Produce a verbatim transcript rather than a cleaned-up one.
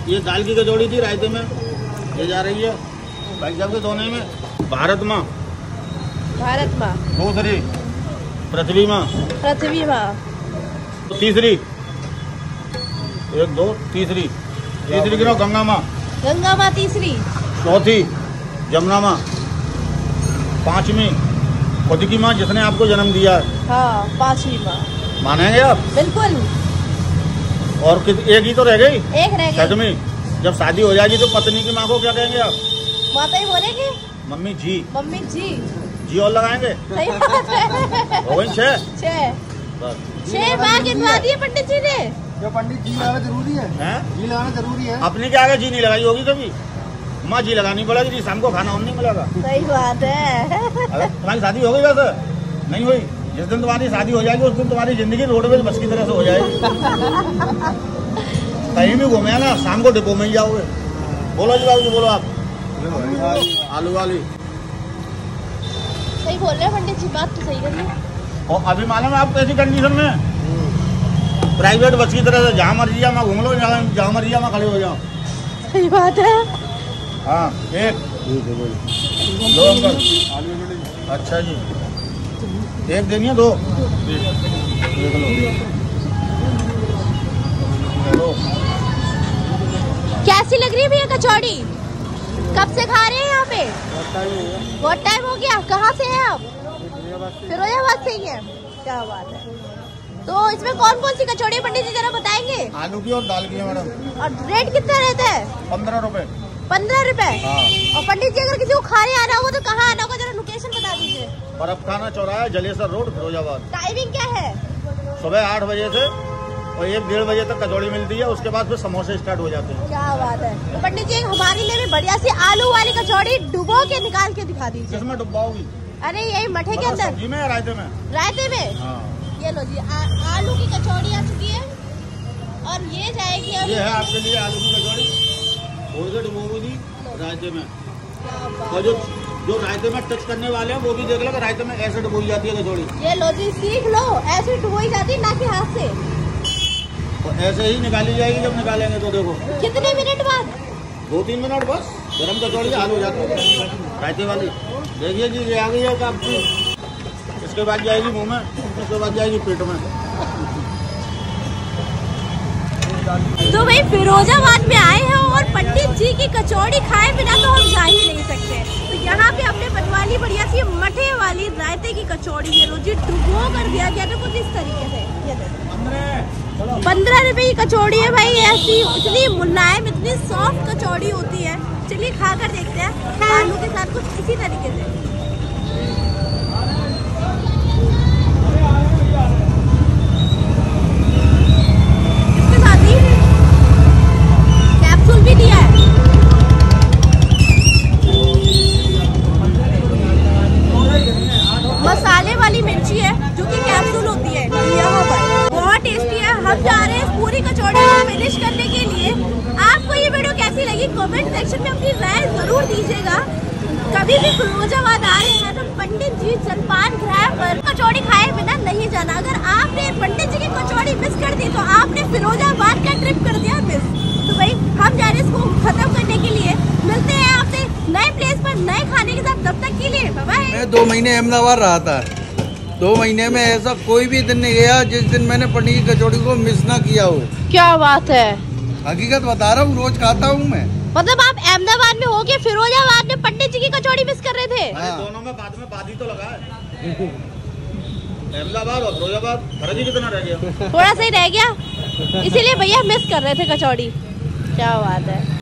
ये दाल की कचौड़ी थी रायते में, ये जा रही है भाई साहब के दोने में। भारत माँ, भारत माँ। दूसरी पृथ्वी माँ, पृथ्वी माँ। तीसरी, एक दो तीसरी, तीसरी गिनो गंगा माँ, गंगा माँ तीसरी। चौथी जमुना माँ, पांचवी खुद की माँ जिसने आपको जन्म दिया है। हाँ, पांचवी माँ। मानेंगे आप? बिल्कुल। और कित, एक ही तो रह गई, एक रह गई। छठवीं। जब शादी हो जाएगी तो पत्नी की माँ को क्या कहेंगे आप? माता ही बोलेंगे। मम्मी जी। मम्मी जी। जी और लगाएंगे। सही बात है। हो गई छह। छह बस छह माँ गिनवा दिए पंडित जी ने। जो पंडित जी लगाना जरूरी है, हैं? जी लगाना जरूरी है। अपने के आगे जी नहीं लगाई होगी कभी? माँ जी लगानी पड़ेगी, जी शाम को खाना और नहीं मिलेगा। सही बात है। अगर तुम्हारी शादी हो गई वैसे नहीं हुई, जिस दिन तुम्हारी शादी हो जाएगी उस दिन तुम्हारी जिंदगी रोडवेज बस की तरह से हो जाएगी। कहीं भी घूमे ना शाम को डिपो में ही जाओगे। बोलो जी बाबू जी, बोलो आप। आलू वाली सही बोल रहे हैं पंडित जी, बात तो सही कर रही है। और अभी मालूम है आप कैसी कंडीशन में, प्राइवेट बस की तरह से जहाँ मर्जी जाओ घूम लो, जहाँ मर्जी जाओ खड़े हो जाओ। सही बात है। हाँ एक दो अंकल। अच्छा जी, एक देनी है दो। लो। कैसी लग रही है भैया कचौड़ी? कब से खा रहे हैं यहाँ पे? बहुत टाइम हो गया। कहाँ से हैं आप? फिरोजाबाद से ही है। क्या बात है। तो इसमें कौन कौन सी कचौड़ी पंडित जी जरा बताएंगे? आलू की और दाल की है मैडम। और रेट कितना रहता है? पंद्रह रुपए। पंद्रह रुपए। हाँ। और पंडित जी अगर किसी को खाने आना होगा तो कहाँ आना होगा, जरा लोकेशन बता दीजिए। बर्फ खाना चौराहा, जलेसर रोड, फिरोजाबाद। टाइमिंग क्या है? सुबह आठ बजे से और एक डेढ़ बजे तक कचौड़ी मिलती है, उसके बाद फिर समोसे स्टार्ट हो जाते हैं। क्या बात है। तो पंडित जी हमारे लिए भी बढ़िया सी आलू वाली कचौड़ी डुबो के निकाल के दिखा दीजिए। किसमें डुबाओगी? अरे यही मठे के अंदर, सब्जी में या रायते में? रायते में। हाँ। ये लो जी, आ, आलू की कचौड़ी आ चुकी है और ये जाएगी अब। ये है आपके लिए आलू की कचौड़ी, थोड़ी सी डुबोगी रायते में। क्या बात। और जो जो रायते में टच करने वाले हैं वो भी देख लो कि रायते में ऐसे डुबोई जाती है कचौड़ी। ये लो जी, सीख लो, ऐसे डुबोई जाती है ना कि हाथ से। और ऐसे ही निकाली जाएगी, जब निकालेंगे तो देखो कितने मिनट बाद? दो तीन मिनट बस, गरम कचौड़ी आलू हो जाती है रायते वाली। देखिए जी ये आ गई है आपकी, इसके बाद जाएगी मुंह में, उसके बाद जाएगी पेट में। तो भाई फिरोजाबाद में आए हैं और पंडित जी की कचौड़ी खाए बिना तो हम जा ही नहीं सकते। तो यहाँ पे हमने बनवा ली बढ़िया सी मठे वाली रायते की कचौड़ी। ये लो जी, डुबो कर दिया गया था कुछ इस तरीके से। ये देखो पंद्रह रुपए की कचौड़ी है भाई, ऐसी इतनी मुलायम इतनी सॉफ्ट कचौड़ी होती है। चलिए खा कर देखते हैं आलू के साथ कुछ इसी तरीके से। इसके साथ ही कैप्सूल भी दिया है। मसाले वाली मिर्ची है जो कि कैप्सूल होती है यहाँ पर। बहुत टेस्टी है। हम जा रहे हैं पूरी कचौड़ी को फिनिश करने के लिए। आपको ये वीडियो कैसी लगी कमेंट सेक्शन में अपनी राय जरूर दीजिएगा। कभी भी फिरोजाबाद आ रहे हैं तो पंडित जी जलपान गृह पर कचौड़ी खाए बिना नहीं जाना। अगर आपने पंडित जी की कचौड़ी मिस कर दी तो आपने फिरोजाबाद का ट्रिप कर दिया मिस। तो भाई हम जा रहे हैं इसको खत्म करने के लिए। मिलते हैं आपसे नए प्लेस पर नए खाने के साथ, तब तक के लिए बाय बाय। मैं दो महीने अहमदाबाद रहा था, दो महीने में ऐसा कोई भी दिन नहीं गया जिस दिन मैंने पनीर की कचौड़ी को मिस ना किया हो। क्या बात है। हकीकत बता रहा हूँ, रोज खाता हूँ मैं। मतलब आप अहमदाबाद में होके फिरोजाबाद में पंडित जी की कचौड़ी मिस कर रहे थे? हाँ। दोनों में बाद में बाद ही तो लगा है। अहमदाबाद और फिरोजाबाद फर्क ही कितना रह गया? थोड़ा सा ही रह गया, इसीलिए भैया मिस कर रहे थे कचौड़ी। क्या बात है।